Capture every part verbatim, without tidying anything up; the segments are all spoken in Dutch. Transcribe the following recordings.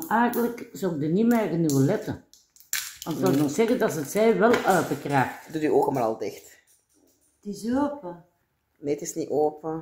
eigenlijk zou ik er niet meer genoeg letten. Want dat wil zeggen dat het zij wel openkrijgt. Doe je ogen maar al dicht. Het is open. Nee, het is niet open.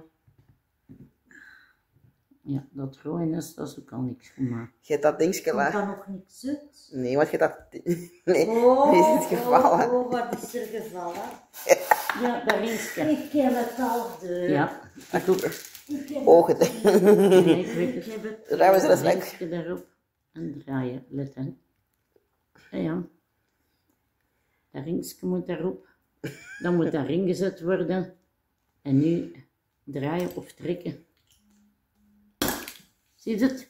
Ja, dat groeien is, dat is ook al niks gemaakt. Je hebt dat dingetje Komt waar. dan nog niks uit? Nee, want je hebt dat. Nee, Oh, die is het gevallen. oh, oh, wat is er gevallen? Ja, daar is het. Ik heb het al de... Ja, ik ook. Ik heb Ogen. Nee, ik weet Ik het. heb het... Ruimen ze dat weg. Linkje daarop en draaien, let hè. Ja, ja. Dat ringetje moet daarop. Dan moet dat ring gezet worden. En nu draaien of trekken. Zie je het?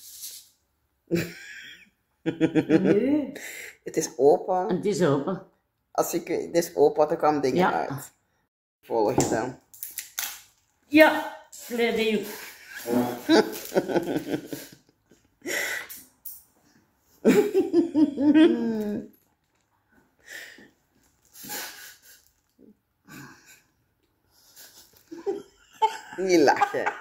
Nu? Het is open. En het is open. Als ik, het is open, dan kwamen dingen Ja. uit. Volg je dan. Ja, verleden Niet lachen.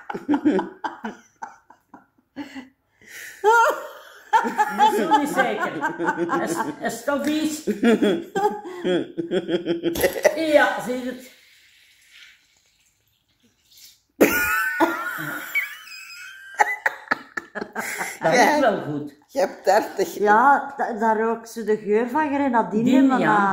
Dat is zo niet zeker. Is, is toch iets? Ja, zie je het? Dat Ja. is wel goed. Je hebt dertig. Ja, da daar rook ze de geur van grenadine Die, van ja. aan.